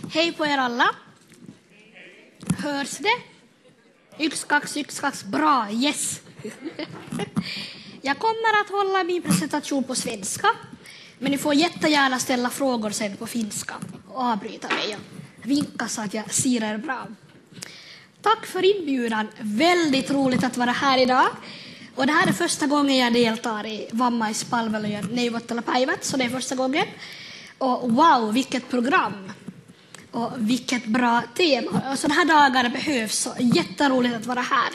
Hej på er alla. Hörs det? Yxkax, bra, yes. Jag kommer att hålla min presentation på svenska, men ni får jättegärna ställa frågor sen på finska och avbryta mig och vinka så att jag ser er bra. Tack för inbjudan, väldigt roligt att vara här idag. Och det här är första gången jag deltar i vammaispalvelujen neuvottelupäivät, så det är första gången. Och wow, vilket program! Och vilket bra tema. Och sådana här dagar behövs, så jätteroligt att vara här.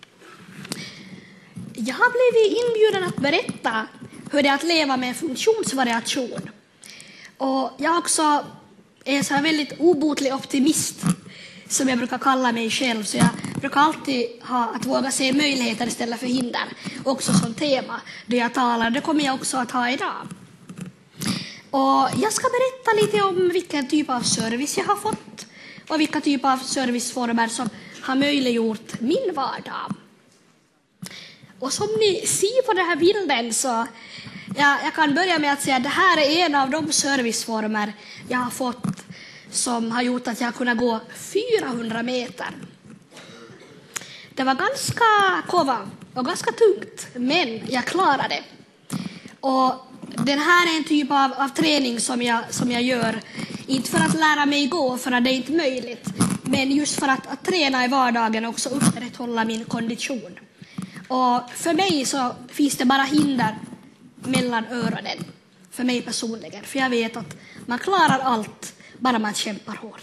Jag har blivit inbjuden att berätta hur det är att leva med funktionsvariation. Och jag också är så här väldigt obotlig optimist, som jag brukar kalla mig själv. Så jag brukar alltid ha att våga se möjligheter istället för hinder. Också som tema då jag talar. Det kommer jag också att ha idag. Och jag ska berätta lite om vilken typ av service jag har fått. Och vilka typ av serviceformer som har möjliggjort min vardag. Och som ni ser på den här bilden så jag kan börja med att säga att det här är en av de serviceformer jag har fått som har gjort att jag kunnat gå 400 meter. Det var ganska kova och ganska tungt, men jag klarade det. Och den här är en typ av träning som jag gör, inte för att lära mig gå, för att det är inte möjligt, men just för att träna i vardagen och också upprätthålla min kondition. Och för mig så finns det bara hinder mellan öronen, för mig personligen, för jag vet att man klarar allt bara man kämpar hårt.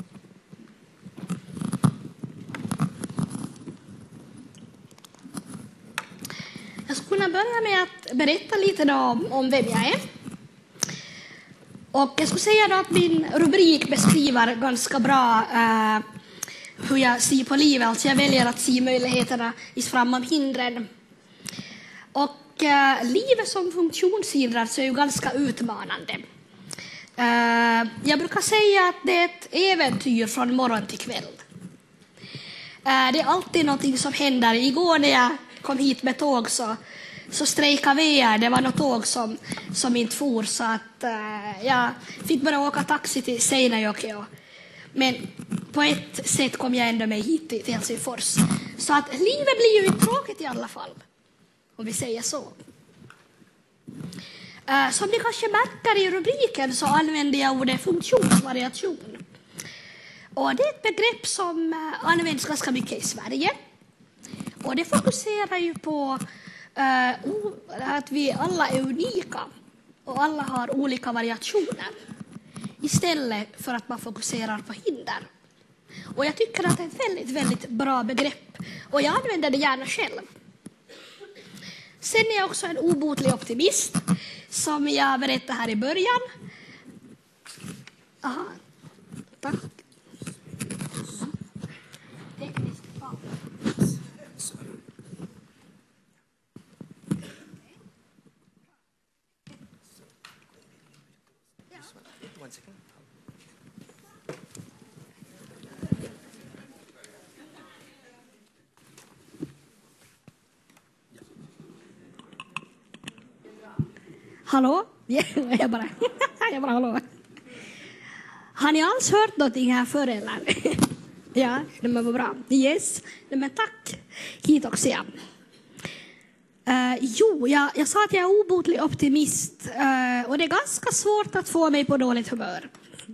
Jag skulle kunna börja med att berätta lite om vem jag är. Och jag skulle säga då att min rubrik beskriver ganska bra hur jag ser på livet. Alltså jag väljer att se möjligheterna framom hindren. Och livet som funktionshindrad så är ju ganska utmanande. Jag brukar säga att det är ett äventyr från morgon till kväll. Det är alltid någonting som händer. Igår när jag kom hit med tåg så strejkade VR. Det var något tåg som inte for, så att jag fick bara åka taxi till Seinäjoki. Men på ett sätt kom jag ändå med hit till Helsingfors. Så att livet blir ju inte tråkigt i alla fall, om vi säger så. Som ni kanske märker i rubriken så använder jag ordet funktionsvariation. Och det är ett begrepp som används ganska mycket i Sverige. Och det fokuserar ju på att vi alla är unika och alla har olika variationer, istället för att man fokuserar på hinder. Och jag tycker att det är ett väldigt, väldigt bra begrepp, och jag använder det gärna själv. Sen är jag också en obotlig optimist, som jag berättade här i början. Aha, tack. Hallå? Jag bara hallå. Har ni alls hört någonting här förr eller? Ja, det var bra. Yes, men tack. Hit också igen. Jag sa att jag är obotlig optimist. Och det är ganska svårt att få mig på dåligt humör.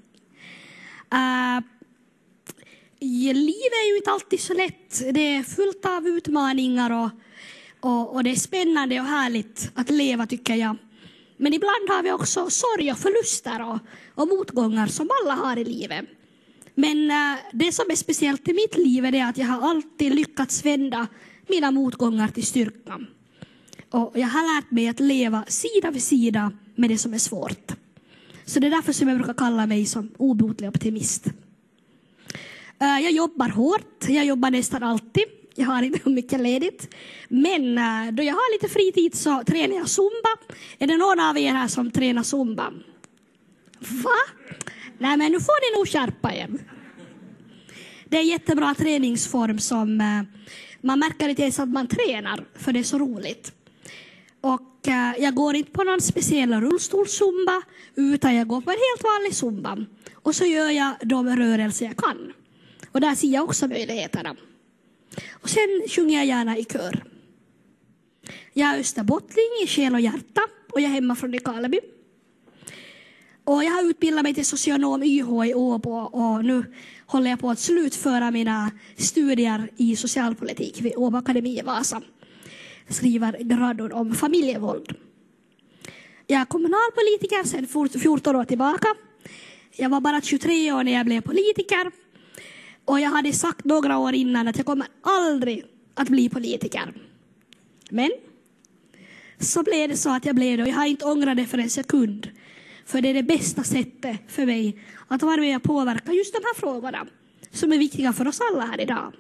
Livet är ju inte alltid så lätt. Det är fullt av utmaningar och det är spännande och härligt att leva, tycker jag. Men ibland har vi också sorg och förluster och motgångar som alla har i livet. Men det som är speciellt i mitt liv är att jag har alltid lyckats vända mina motgångar till styrka. Och jag har lärt mig att leva sida vid sida med det som är svårt. Så det är därför som jag brukar kalla mig som obotlig optimist. Jag jobbar hårt, jag jobbar nästan alltid. Jag har inte mycket ledigt. Men då jag har lite fritid så tränar jag zumba. Är det någon av er här som tränar zumba? Va? Nej, men nu får ni nog skärpa er. Det är en jättebra träningsform som man märker inte ens att man tränar, för det är så roligt. Och jag går inte på någon speciell rullstolszumba, utan jag går på en helt vanlig zumba. Och så gör jag de rörelser jag kan. Och där ser jag också möjligheterna. Och sen sjunger jag gärna i kör. Jag är österbottning i själ och hjärta. Och jag är hemma från Nykarleby. Och jag har utbildat mig till socionom YH i Åbo. Och nu håller jag på att slutföra mina studier i socialpolitik vid Åbo Akademi i Vasa. Jag skriver grador om familjevåld. Jag är kommunalpolitiker sedan 14 år tillbaka. Jag var bara 23 år när jag blev politiker. Och jag hade sagt några år innan att jag kommer aldrig att bli politiker. Men så blev det så att jag blev det. Och jag har inte ångrat det för en sekund. För det är det bästa sättet för mig att vara med och påverka just de här frågorna. Som är viktiga för oss alla här idag.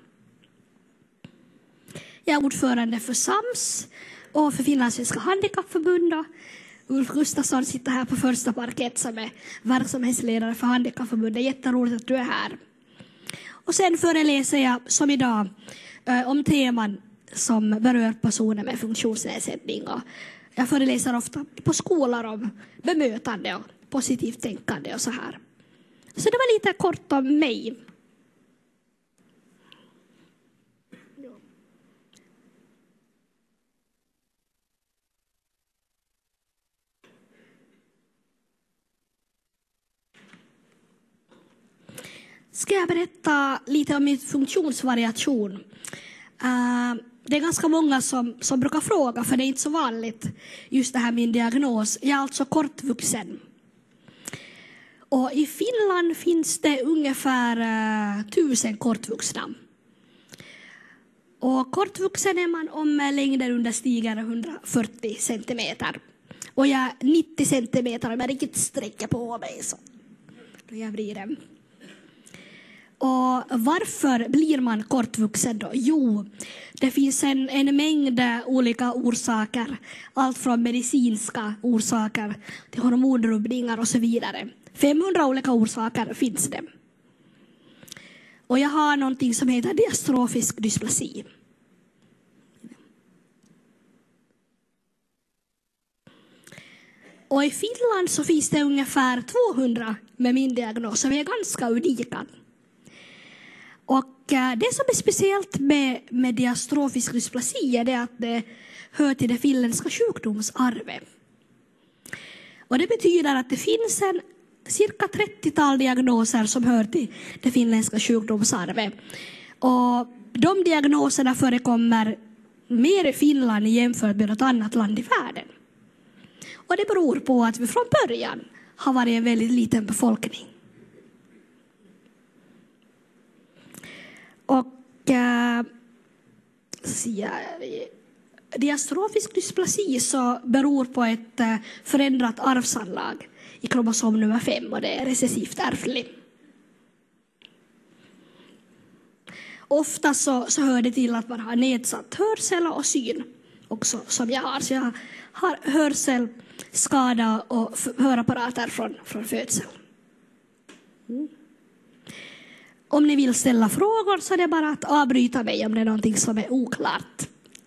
Jag är ordförande för SAMS och för Finlandssvenska handikappförbund. Ulf Gustafsson sitter här på första parkett som är verksamhetsledare för handikappförbundet. Jätteroligt att du är här. Och sen föreläser jag som idag om teman som berör personer med funktionsnedsättning. Och jag föreläser ofta på skolor om bemötande och positivt tänkande och så här. Så det var lite kort om mig. Ska jag berätta lite om min funktionsvariation. Det är ganska många som brukar fråga, för det är inte så vanligt just det här min diagnos. Jag är alltså kortvuxen. Och i Finland finns det ungefär 1000 kortvuxna. Och kortvuxen är man om längden understiger 140 centimeter. Och jag är 90 centimeter om jag riktigt sträcker på mig så. Då jag blir det. Och varför blir man kortvuxen då? Jo, det finns en mängd olika orsaker. Allt från medicinska orsaker till hormonrubbningar och så vidare. 500 olika orsaker finns det. Och jag har någonting som heter diastrofisk dysplasi. Och i Finland så finns det ungefär 200 med min diagnos. Så vi är ganska unika. Och det som är speciellt med diastrofisk dysplasi är det att det hör till det finländska sjukdomsarvet. Och det betyder att det finns cirka 30-tal diagnoser som hör till det finländska sjukdomsarvet. Och de diagnoserna förekommer mer i Finland jämfört med något annat land i världen. Och det beror på att vi från början har varit en väldigt liten befolkning. Och diastrofisk dysplasi så beror på ett förändrat arvsanlag i kromosom nummer 5 och det är recessivt ärftligt. Ofta så hör det till att man har nedsatt hörsel och syn också som jag har. Så jag har hörselskada och hörapparater från födsel. Om ni vill ställa frågor så är det bara att avbryta mig om det är någonting som är oklart.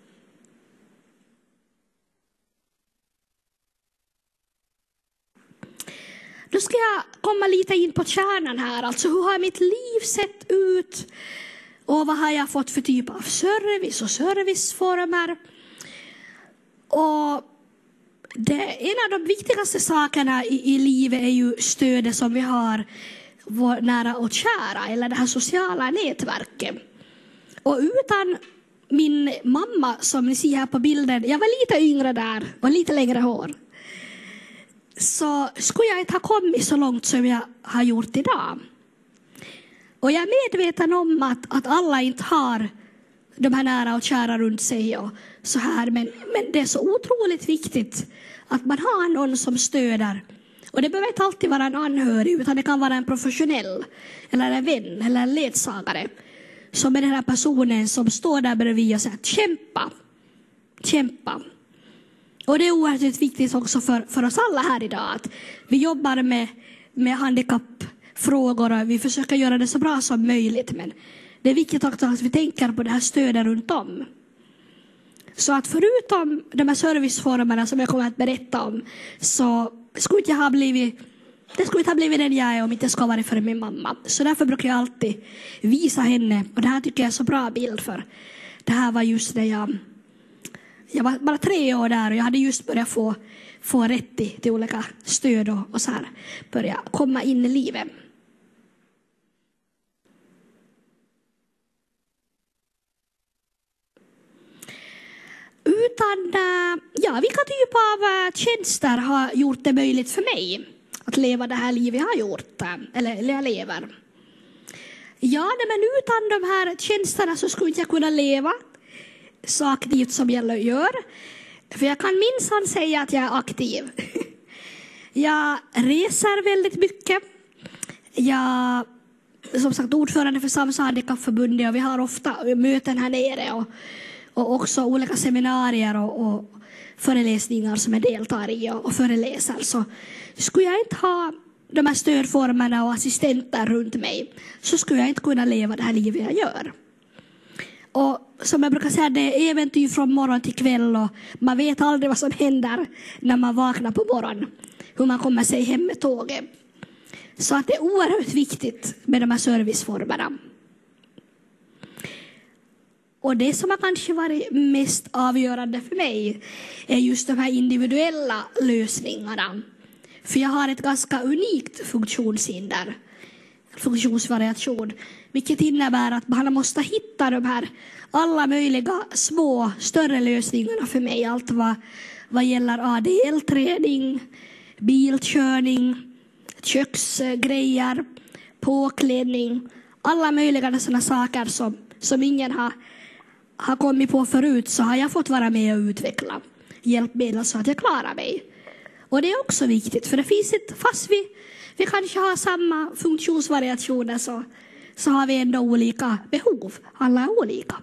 Då ska jag komma lite in på kärnan här. Alltså hur har mitt liv sett ut? Och vad har jag fått för typ av service och serviceformer? Och en av de viktigaste sakerna i livet är ju stödet som vi har vår nära och kära, eller det här sociala nätverket. Och utan min mamma som ni ser här på bilden, jag var lite yngre där och lite längre hår, så skulle jag inte ha kommit så långt som jag har gjort idag. Och jag är medveten om att alla inte har de här nära och kära runt sig och så här, men det är så otroligt viktigt att man har någon som stöder. Och det behöver inte alltid vara en anhörig, utan det kan vara en professionell eller en vän eller en ledsagare som är den här personen som står där bredvid och säger kämpa. Och det är oerhört viktigt också för oss alla här idag att vi jobbar med handikappfrågor och vi försöker göra det så bra som möjligt. Men det är viktigt också att vi tänker på det här stödet runt om. Så att förutom de här serviceformerna som jag kommer att berätta om, så skulle jag ha blivit, det skulle inte ha blivit den jag är om inte ska vara för min mamma. Så därför brukar jag alltid visa henne. Och det här tycker jag är så bra bild för. Det här var just när jag var bara 3 år där och jag hade just börjat få rätt till olika stöd och så här börja komma in i livet. Utan vilka typer av tjänster har gjort det möjligt för mig att leva det här livet jag har gjort, eller jag lever? Ja, men utan de här tjänsterna så skulle inte jag kunna leva så aktivt som jag gör. För jag kan minsann säga att jag är aktiv. Jag reser väldigt mycket. Jag är som sagt ordförande för Sams handikappförbundet och vi har ofta möten här nere och också olika seminarier och föreläsningar som jag deltar i och föreläser. Så skulle jag inte ha de här stödformerna och assistenter runt mig så skulle jag inte kunna leva det här livet jag gör. Och som jag brukar säga, det är äventyr från morgon till kväll och man vet aldrig vad som händer när man vaknar på morgonen. Hur man kommer sig hem med tåget. Så att det är oerhört viktigt med de här serviceformerna. Och det som har kanske varit mest avgörande för mig är just de här individuella lösningarna. För jag har ett ganska unikt funktionshinder, funktionsvariation, vilket innebär att man måste hitta de här alla möjliga små, större lösningarna för mig. Allt vad gäller ADL-träning, bilkörning, köksgrejer, påklädning, alla möjliga sådana saker som ingen har kommit på förut, så har jag fått vara med och utveckla hjälpmedel så att jag klarar mig. Och det är också viktigt, för det finns inte, fast vi kanske har samma funktionsvariationer så har vi ändå olika behov. Alla är olika.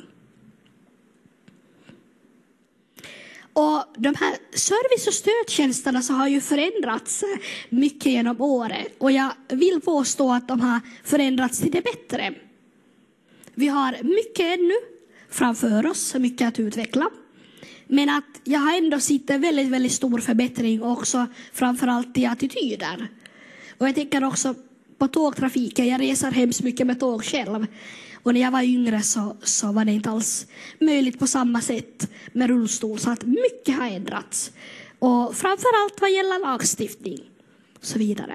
Och de här service- och stödtjänsterna så har ju förändrats mycket genom året. Och jag vill påstå att de har förändrats till det bättre. Vi har mycket ännu framför oss, mycket att utveckla. Men att jag har ändå sett en väldigt, väldigt stor förbättring också framförallt i attityder. Och jag tänker också på tågtrafiken. Jag reser hemskt mycket med tåg själv. Och när jag var yngre så var det inte alls möjligt på samma sätt med rullstol. Så att mycket har ändrats. Och framförallt vad gäller lagstiftning och så vidare.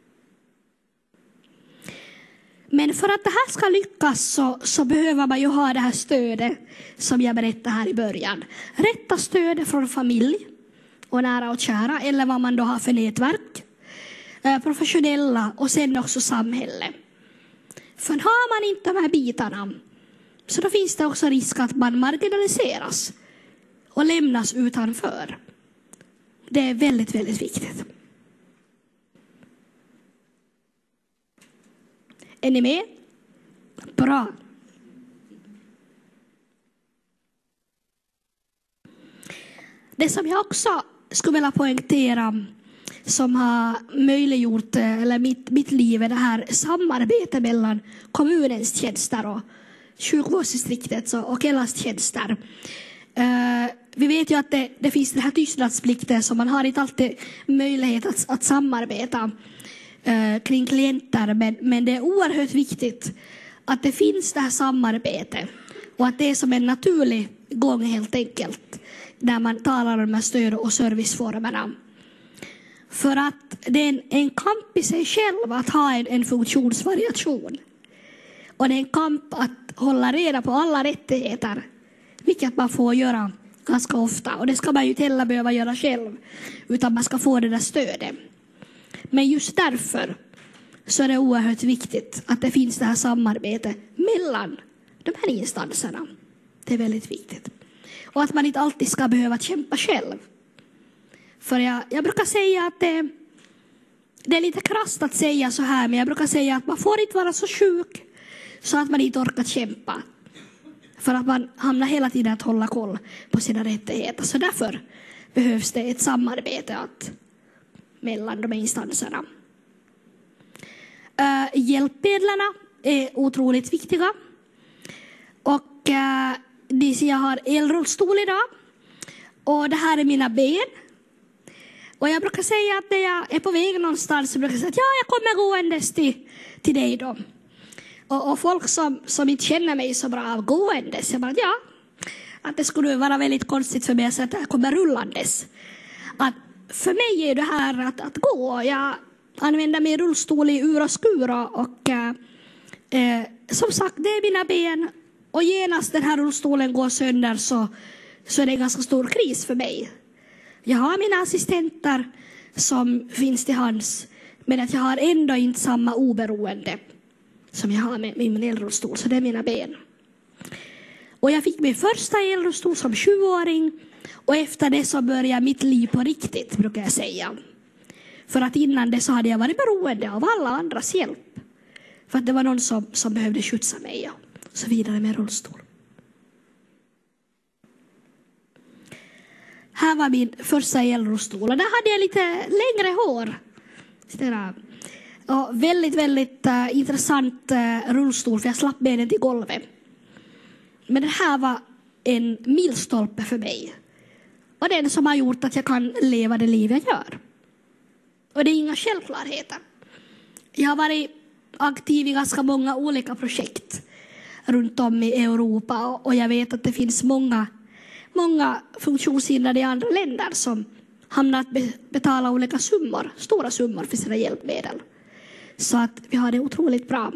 Men för att det här ska lyckas så behöver man ju ha det här stödet som jag berättade här i början. Rätta stödet från familj och nära och kära, eller vad man då har för nätverk. Professionella och sen också samhälle. För har man inte de här bitarna så då finns det också risk att man marginaliseras och lämnas utanför. Det är väldigt, väldigt viktigt. Är ni med? Bra. Det som jag också skulle vilja poängtera som har möjliggjort eller mitt liv är det här samarbetet mellan kommunens tjänster och sjukvårdsdistriktets och Kelas tjänster. Vi vet ju att det finns den här tystnadsplikten som man har inte alltid möjlighet att samarbeta kring klienter, men det är oerhört viktigt att det finns det här samarbetet och att det är som en naturlig gång helt enkelt när man talar om de här stöd- och serviceformerna. För att det är en kamp i sig själv att ha en funktionsvariation. Och det är en kamp att hålla reda på alla rättigheter, vilket man får göra ganska ofta. Och det ska man ju inte heller behöva göra själv, utan man ska få det där stödet. Men just därför så är det oerhört viktigt att det finns det här samarbetet mellan de här instanserna. Det är väldigt viktigt. Och att man inte alltid ska behöva kämpa själv. För jag brukar säga att det är lite krasst att säga så här, men jag brukar säga att man får inte vara så sjuk så att man inte orkar kämpa. För att man hamnar hela tiden att hålla koll på sina rättigheter. Så därför behövs det ett samarbete mellan de här instanserna. Hjälpmedlarna är otroligt viktiga. Och jag har elrullstol idag. Och det här är mina ben. Och jag brukar säga att när jag är på väg någonstans så brukar jag säga att jag kommer gåendes till dig då. Och folk som inte känner mig så bra av gåendes, jag bara att det skulle vara väldigt konstigt för mig att jag kommer rullandes. Att för mig är det här att gå. Jag använder min rullstol i ur och skura och som sagt, det är mina ben. Och genast den här rullstolen går sönder så är det en ganska stor kris för mig. Jag har mina assistenter som finns till hands, men att jag har ändå inte samma oberoende som jag har med min elrullstol, så det är mina ben. Och jag fick min första elrullstol som 20-åring och efter det så började mitt liv på riktigt, brukar jag säga. För att innan det så hade jag varit beroende av alla andras hjälp. För att det var någon som behövde skjutsa mig och så vidare med rullstol. Här var min första elrullstol och där hade jag lite längre hår. Och väldigt, väldigt intressant rullstol för jag slapp benen till golvet. Men det här var en milstolpe för mig. Och den som har gjort att jag kan leva det liv jag gör. Och det är inga självklarheter. Jag har varit aktiv i ganska många olika projekt runt om i Europa. Och jag vet att det finns många funktionshindrade i andra länder som hamnar att betala olika summor, stora summor för sina hjälpmedel. Så att vi har det otroligt bra.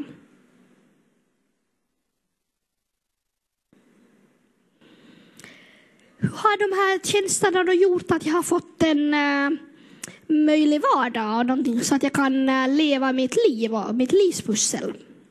Hur har de här tjänsterna då gjort att jag har fått en möjlig vardag och någonting så att jag kan leva mitt liv och mitt livspussel?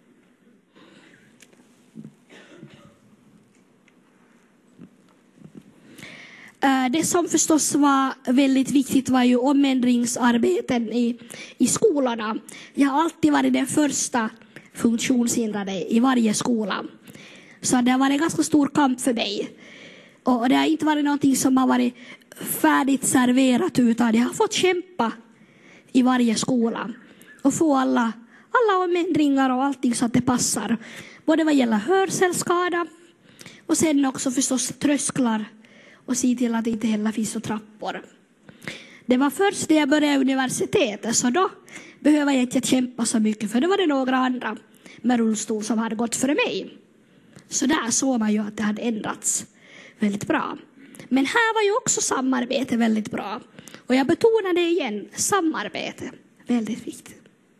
Det som förstås var väldigt viktigt var ju omändringsarbeten i skolorna. Jag har alltid varit den första funktionshindrade i varje skola. Så det har varit en ganska stor kamp för mig. Och det har inte varit någonting som har varit färdigt serverat utan jag har fått kämpa i varje skola. Och få alla omändringar och allting så att det passar. Både vad gäller hörselskada och sen också förstås trösklar. Och se till att det inte heller finns trappor. Det var först när jag började universitetet så då behöver jag inte kämpa så mycket. För det var det några andra med rullstol som hade gått före mig. Så där såg man ju att det hade ändrats väldigt bra. Men här var ju också samarbete väldigt bra. Och jag betonar det igen, samarbete. Väldigt viktigt.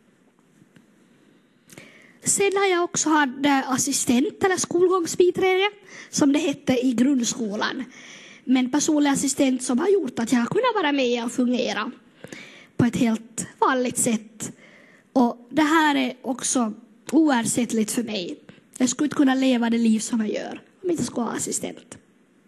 Sen har jag också haft assistent eller skolgångsbiträde som det hette i grundskolan. Men personlig assistent som har gjort att jag har kunnat vara med och fungera på ett helt vanligt sätt. Och det här är också oersättligt för mig. Jag skulle inte kunna leva det liv som jag gör om jag inte skulle ha assistent.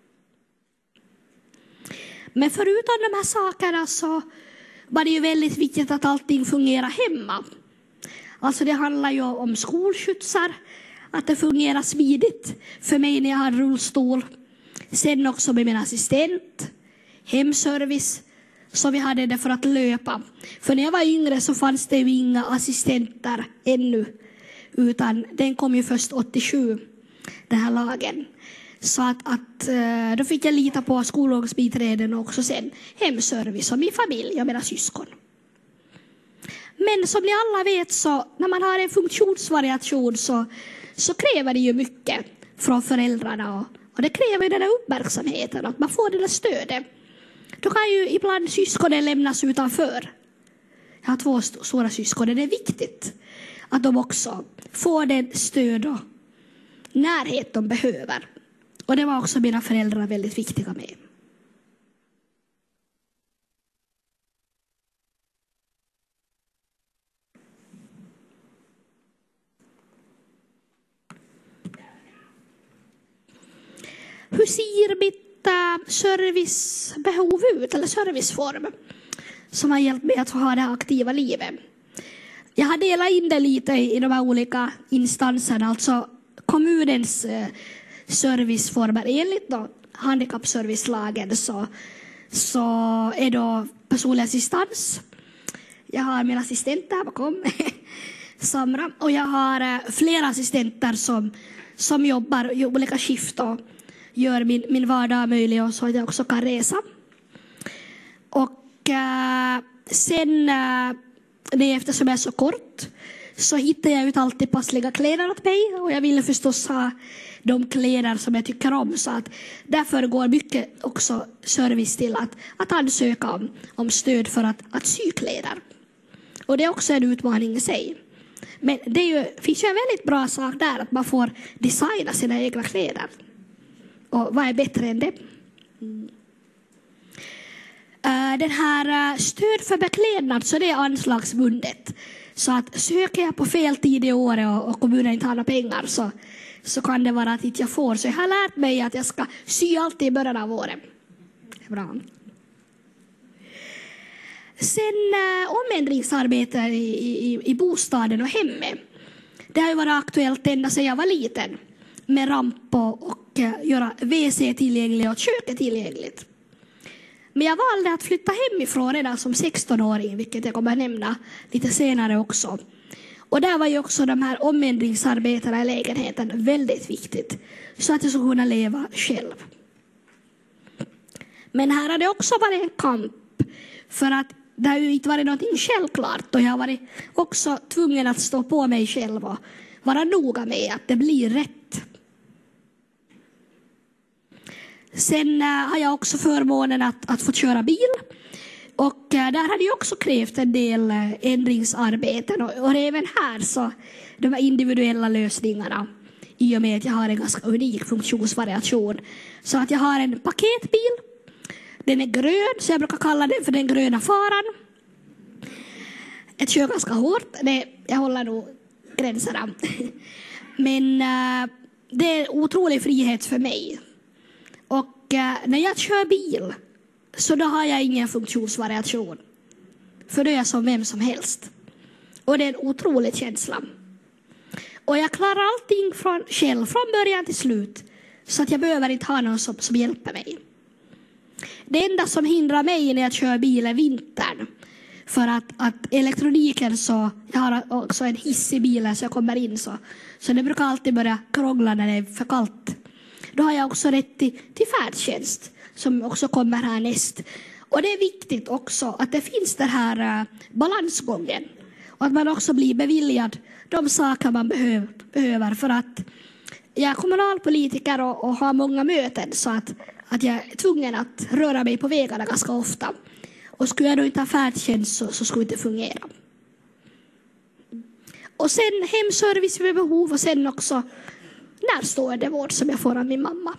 Men förutom de här sakerna så var det ju väldigt viktigt att allting fungerar hemma. Alltså det handlar ju om skolskjutsar, att det fungerar smidigt för mig när jag har rullstol. Sen också med min assistent, hemservice, så vi hade det för att löpa. För när jag var yngre så fanns det ju inga assistenter ännu, utan den kom ju först 87, den här lagen. Så att då fick jag lita på skolgångsbiträden och också sen hemservice och min familj och mina syskon. Men som ni alla vet så när man har en funktionsvariation så kräver det ju mycket från föräldrarna och det kräver den där uppmärksamheten, att man får det där stödet. Då kan ju ibland syskonen lämnas utanför. Jag har 2 stora syskon. Det är viktigt att de också får det stöd och närhet de behöver. Och det var också mina föräldrar väldigt viktiga med. Hur ser mitt servicebehov ut, eller serviceform, som har hjälpt mig att ha det aktiva livet? Jag har delat in det lite i de här olika instanserna, alltså kommunens serviceformer. Enligt då handikappservicelagen så är då personlig assistans. Jag har min assistent här bakom, Samra, och jag har flera assistenter som jobbar i olika skift. gör min vardag möjlig och så att jag också kan resa. Och sen eftersom jag är så kort så hittar jag ut alltid passliga kläder åt mig. Och jag ville förstås ha de kläder som jag tycker om. Så att därför går mycket också service till att ansöka om stöd för att sy kläder. Och det är också en utmaning i sig. Men finns ju en väldigt bra sak där, att man får designa sina egna kläder. Och vad är bättre än det? Den här stöd för beklädnad, så det är anslagsbundet. Så att söker jag på fel tid i året och kommunen inte har några pengar så kan det vara att inte jag får. Så jag har lärt mig att jag ska sy alltid i början av året. Bra. Sen omändringsarbete i bostaden och hemmet. Det har ju varit aktuellt ända sedan jag var liten. Med ramp och göra WC tillgängligt och köket tillgängligt. Men jag valde att flytta hemifrån redan som 16-åring, vilket jag kommer att nämna lite senare också. Och där var ju också de här omändringsarbetena i lägenheten väldigt viktigt. Så att jag skulle kunna leva själv. Men här har det också varit en kamp. För att det har ju inte varit någonting självklart. Och jag har varit också tvungen att stå på mig själv och vara noga med att det blir rätt. Sen har jag också förmånen att få köra bil. Och där hade jag också krävt en del ändringsarbeten. Och även här så de här individuella lösningarna. I och med att jag har en ganska unik funktionsvariation. Så att jag har en paketbil. Den är grön, så jag brukar kalla den för den gröna faran. Jag kör ganska hårt. Jag håller nog gränserna. Men det är otrolig frihet för mig. Och när jag kör bil så då har jag ingen funktionsvariation. För då är jag som vem som helst. Och det är en otrolig känsla. Och jag klarar allting själv från början till slut. Så att jag behöver inte ha någon som hjälper mig. Det enda som hindrar mig när jag kör bil är vintern. För att elektroniken så, jag har också en hiss i bilen så jag kommer in så det brukar alltid börja krångla när det är för kallt. Då har jag också rätt till färdtjänst som också kommer härnäst. Och det är viktigt också att det finns den här balansgången. Och att man också blir beviljad de saker man behöver. För att jag är kommunalpolitiker och har många möten så att jag är tvungen att röra mig på vägarna ganska ofta. Och skulle jag då inte ha färdtjänst så skulle det inte fungera. Och sen hemservice med behov och sen också närstående vård som jag får av min mamma.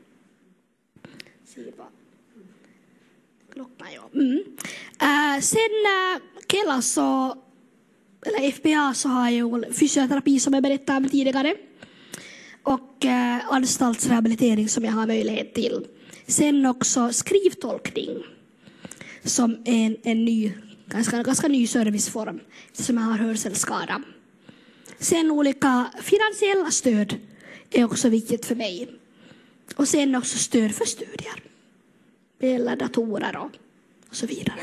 Sen Kela eller FPA så har jag fysioterapi som jag berättade om tidigare. Och anstaltsrehabilitering som jag har möjlighet till. Sen också skrivtolkning som är en ny, ganska ny serviceform som jag har hörselskada. Sen olika finansiella stöd är också viktigt för mig. Och sen också stöd för studier. Eller datorer och så vidare.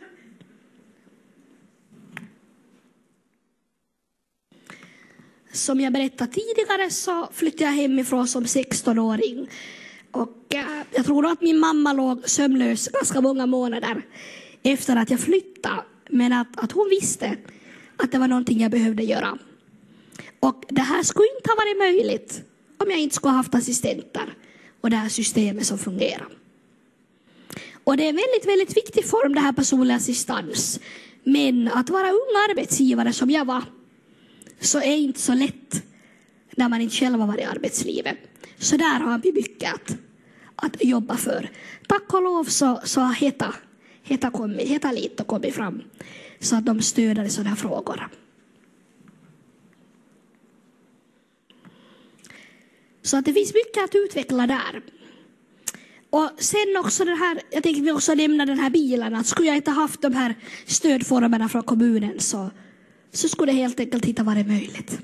Som jag berättade tidigare så flyttade jag hemifrån som 16-åring. Och jag tror att min mamma låg sömnlös ganska många månader efter att jag flyttade. Men att hon visste att det var någonting jag behövde göra. Och det här skulle inte ha varit möjligt om jag inte skulle ha haft assistenter och det här systemet som fungerar. Och det är en väldigt, väldigt viktig form det här personlig assistans. Men att vara ung arbetsgivare som jag var så är inte så lätt när man inte själv har varit i arbetslivet. Så där har vi mycket att jobba för. Tack och lov så har Heta lite kommit fram så att de stöder i sådana här frågor. Så att det finns mycket att utveckla där. Och sen också den här, jag tänkte vi också nämna den här bilen. Att skulle jag inte haft de här stödformerna från kommunen så skulle det helt enkelt inte varit möjligt.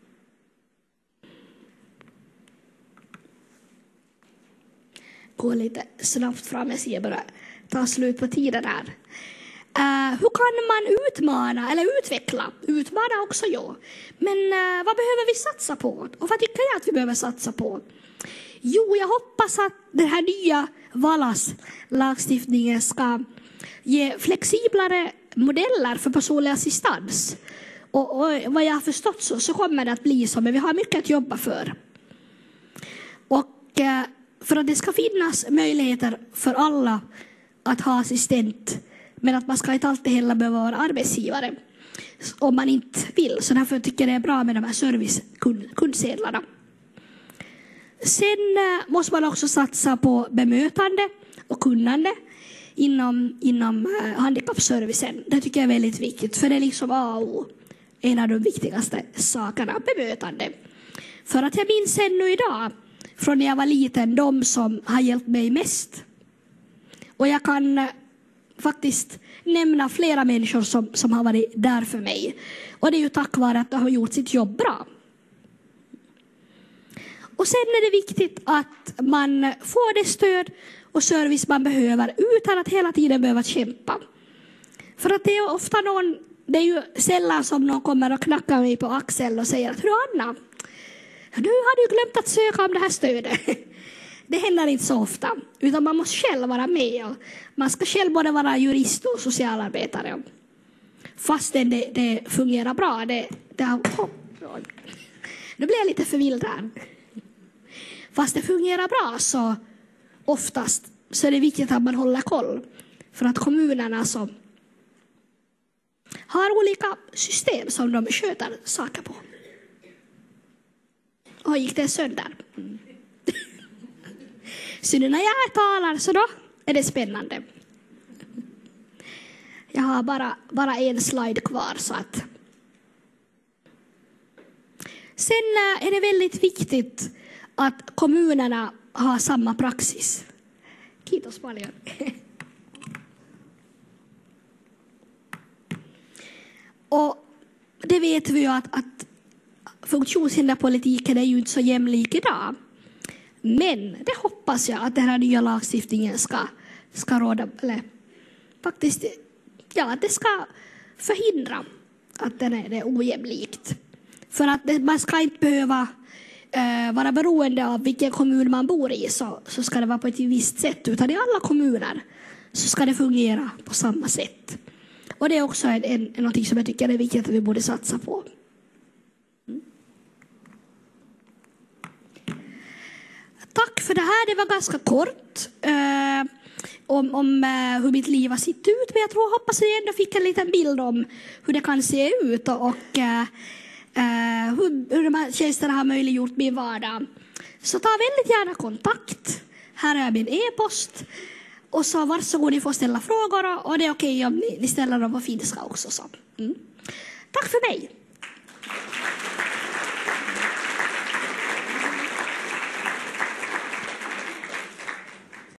Gå lite snabbt fram, jag ser bara ta slut på tiden här. Hur kan man utmana eller utveckla? Utmana också jag. Men vad behöver vi satsa på? Och vad tycker jag att vi behöver satsa på? Jo, jag hoppas att den här nya VALAS-lagstiftningen ska ge flexiblare modeller för personlig assistans. Och vad jag har förstått så kommer det att bli så, men vi har mycket att jobba för. Och för att det ska finnas möjligheter för alla att ha assistent, men att man ska inte alltid heller behöva vara arbetsgivare om man inte vill. Så därför tycker jag det är bra med de här servicekundsedlarna. Sen måste man också satsa på bemötande och kunnande inom handikappservicen. Det tycker jag är väldigt viktigt, för det är liksom A och O, en av de viktigaste sakerna, bemötande. För att jag minns ännu idag från när jag var liten de som har hjälpt mig mest. Och jag kan faktiskt nämna flera människor som har varit där för mig. Och det är ju tack vare att de har gjort sitt jobb bra. Och sen är det viktigt att man får det stöd och service man behöver utan att hela tiden behöva kämpa. För att det är ofta det är ju sällan som någon kommer och knackar mig på axeln och säger att hur Anna, nu har du glömt att söka om det här stödet. Det händer inte så ofta, utan man måste själv vara med. Och man ska själv både vara jurist och socialarbetare. Fastän det fungerar bra. Nu blir jag lite förvildad. Fast det fungerar bra så oftast så är det viktigt att man håller koll. För att kommunerna som har olika system som de sköter saker på. Och gick det sönder? Så nu när jag talar så då är det spännande. Jag har bara en slide kvar. Så att. Sen är det väldigt viktigt att kommunerna har samma praxis. Kiitos paljon. Och det vet vi ju att funktionshinderpolitiken är ju inte så jämlik idag. Men det hoppas jag att den här nya lagstiftningen ska råda, eller faktiskt, ja, att det ska förhindra att det är ojämlikt. För att man ska inte behöva vara beroende av vilken kommun man bor i, så ska det vara på ett visst sätt, utan i alla kommuner så ska det fungera på samma sätt. Och det är också någonting som jag tycker är viktigt att vi borde satsa på. Tack för det här. Det var ganska kort om hur mitt liv har sett ut. Men jag hoppas att jag ändå fick en liten bild om hur det kan se ut. Och hur de här tjänsterna har möjliggjort min vardag. Så ta väldigt gärna kontakt. Här är min e-post. Och så varsågod, ni får ställa frågor. Och det är okej om ni ställer dem på finska också. Så. Tack för mig.